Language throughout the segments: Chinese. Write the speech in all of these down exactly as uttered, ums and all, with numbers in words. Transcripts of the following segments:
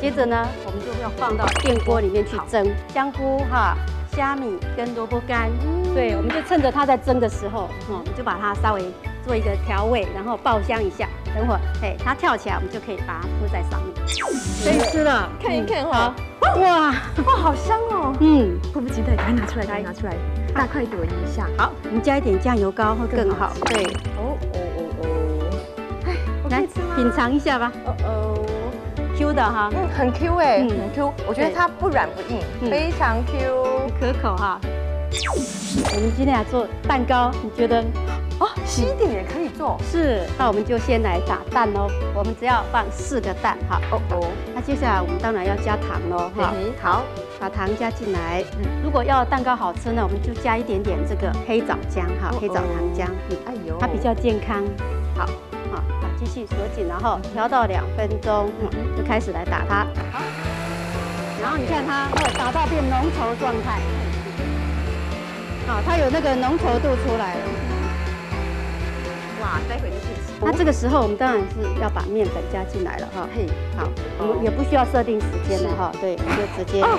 接着呢，我们就要放到电锅里面去蒸香菇哈、虾米跟萝卜干。嗯，对，我们就趁着它在蒸的时候，嗯，我们就把它稍微做一个调味，然后爆香一下。等会儿，哎，它跳起来，我们就可以把它铺在上面。可以吃了， 看一看哈。 哇哇，好香哦！嗯，迫不及待，赶紧拿出来，赶紧拿出来，大快朵颐一下。 好，我们加一点酱油膏会更好。对， 哦哦哦哦，哎， 来品尝一下吧。哦哦 ，Q 的哈， 嗯，很 Q 哎，很 Q。我觉得它不软不硬，非常 Q， 可口哈。我们今天来做蛋糕，你觉得？ 哦，细一点也可以做。 是，那我们就先来打蛋哦。我们只要放四个蛋哈。哦哦。那接下来我们当然要加糖喽哈。 好， 把糖加进来。嗯，如果要蛋糕好吃呢，我们就加一点点这个黑枣浆哈，黑枣糖浆。嗯，哎呦，它比较健康。好，好，把机器锁紧，然后调到两分钟，嗯，就开始来打它。好。然后你看它会打到变浓稠状态。好，它有那个浓稠度出来了。 哇，待会就可以吃。 那这个时候我们当然是要把面粉加进来了哈。嘿，好，我们也不需要设定时间了哈。对，我们就直接。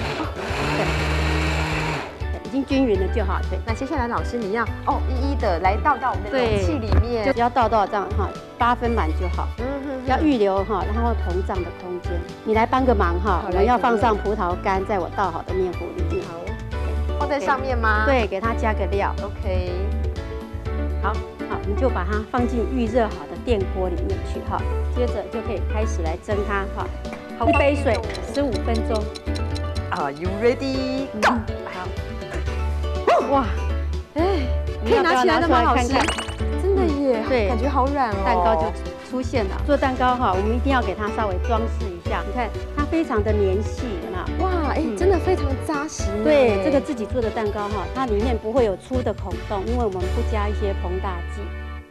对，已经均匀了就好。对， 那接下来老师你要哦一一的来倒到我们的容器里面， 就只要倒到这样哈，八分满就好。嗯哼，要预留哈，然后膨胀的空间。你来帮个忙哈，我们要放上葡萄干，在我倒好的面糊里面。 好，放在上面吗？ 对，给它加个料。 OK。 好。好，我们就把它放进预热好的电锅里面去哈，接着就可以开始来蒸它哈。一杯水十五分钟。 Are you ready? Go！ 好。哇，哎， 可以拿起来的吗，老师？真的耶，对，感觉好软哦。 蛋糕就出现了。做蛋糕哈，我们一定要给它稍微装饰一下。你看它非常的黏细，有没有？ 哇，哎，真的非常扎实。 对，这个自己做的蛋糕哈，它里面不会有粗的孔洞，因为我们不加一些膨大剂。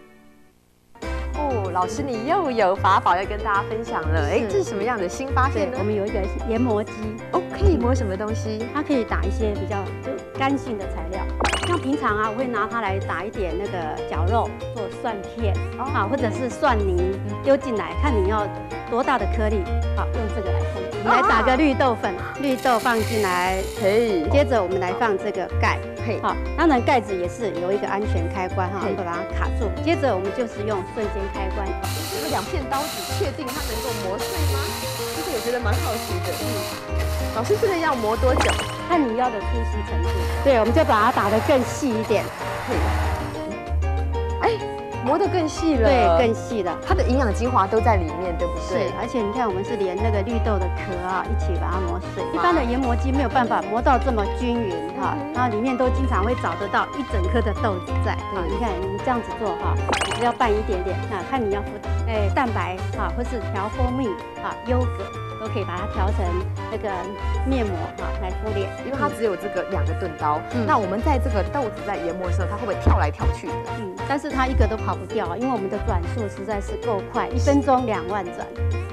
哦，老师你又有法宝要跟大家分享了。哎，这是什么样的新发现呢？ 我们有一个研磨机。 哦，可以磨什么东西？ 它可以打一些比较就干性的材料。像平常啊，我会拿它来打一点那个绞肉，做蒜片啊，或者是蒜泥丢进来，看你要多大的颗粒，好，用这个来控制。你来打个绿豆粉，绿豆放进来，可以。接着我们来放这个钙，好，当然盖子也是有一个安全开关哈，我们把它卡住。接着我们就是用瞬间开关。 这个两片刀子，确定它能够磨碎吗？其实我觉得蛮好奇的。嗯。老师，这个要磨多久？ 看你要的粗细程度。对，我们就把它打得更细一点。 哎，磨得更细了。 对，更细了。 它的营养精华都在里面，对不对？ 是，而且你看，我们是连那个绿豆的壳啊一起把它磨碎。一般的研磨机没有办法磨到这么均匀哈，然后里面都经常会找得到一整颗的豆子在。啊，你看你们这样子做哈，只要拌一点点，那看你要敷哎蛋白啊，或是调蜂蜜啊、优格。都可以把它调成那个面膜哈来敷脸， 因为它只有这个两个钝刀。嗯，那我们在这个豆子在研磨的时候，它会不会跳来跳去的？ 嗯，但是它一个都跑不掉，因为我们的转速实在是够快，一分钟两万转。